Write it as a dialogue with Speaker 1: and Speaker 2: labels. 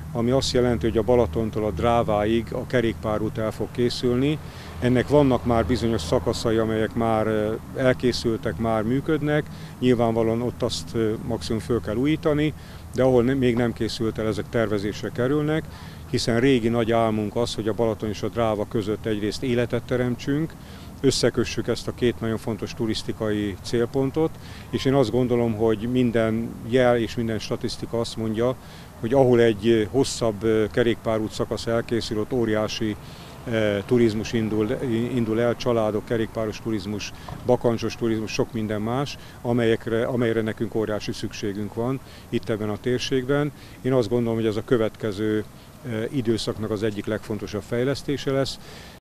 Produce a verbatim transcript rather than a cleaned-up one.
Speaker 1: ami azt jelenti, hogy a Balatontól a Dráváig a kerékpárút el fog készülni. Ennek vannak már bizonyos szakaszai, amelyek már elkészültek, már működnek. Nyilvánvalóan ott azt maximum föl kell újítani, de ahol még nem készült el, ezek tervezésre kerülnek, hiszen régi nagy álmunk az, hogy a Balaton és a Dráva között egyrészt életet teremtsünk, összekössük ezt a két nagyon fontos turisztikai célpontot, és én azt gondolom, hogy minden jel és minden statisztika azt mondja, hogy ahol egy hosszabb kerékpárút szakasz elkészül, ott óriási e, turizmus indul, indul el, családok, kerékpáros turizmus, bakancsos turizmus, sok minden más, amelyekre, amelyre nekünk óriási szükségünk van itt ebben a térségben. Én azt gondolom, hogy ez a következő e, időszaknak az egyik legfontosabb fejlesztése lesz.